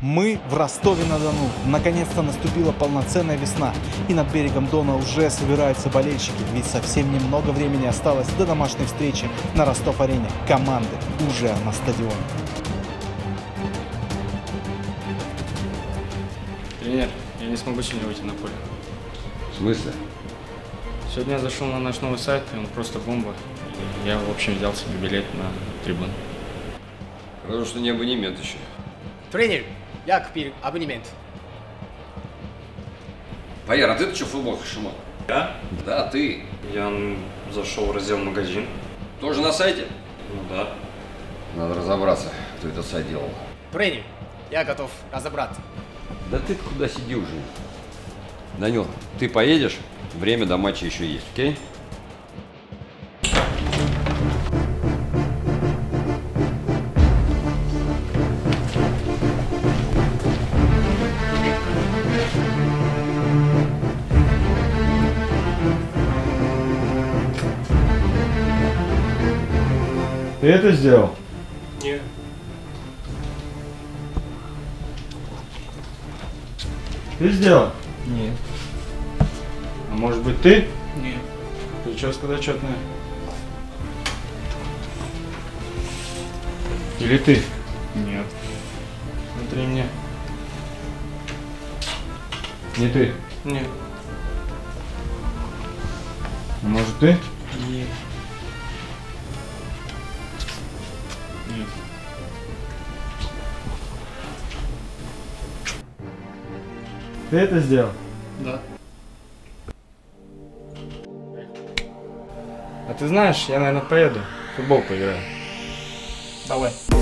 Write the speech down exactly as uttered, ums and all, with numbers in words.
Мы в Ростове-на-Дону. Наконец-то наступила полноценная весна, и над берегом Дона уже собираются болельщики, ведь совсем немного времени осталось до домашней встречи на Ростов-арене. Команды уже на стадионе. Тренер, я не смогу сегодня выйти на поле. В смысле? Сегодня я зашел на наш новый сайт, и он просто бомба. И я, в общем, взял себе билет на трибуну. Потому что не абонемент еще. Тренер, я купил абонемент. Ваяр, а ты-то что в футболке шумал? Я? Да, ты. Я зашел в раздел магазин. Тоже на сайте? Ну да. Надо разобраться, кто этот сайт делал. Тренер, я готов разобраться. Да ты куда сиди уже. Данил, ты поедешь? Время до матча еще есть, окей? Ты это сделал? Нет. Ты сделал? Нет. А может быть ты? Нет. Прическа зачетная. Или ты? Нет. Смотри мне. Не ты. Нет. А может ты? Нет. Нет. Ты это сделал? Да. А ты знаешь, я, наверное, поеду. В футбол поиграю. Давай.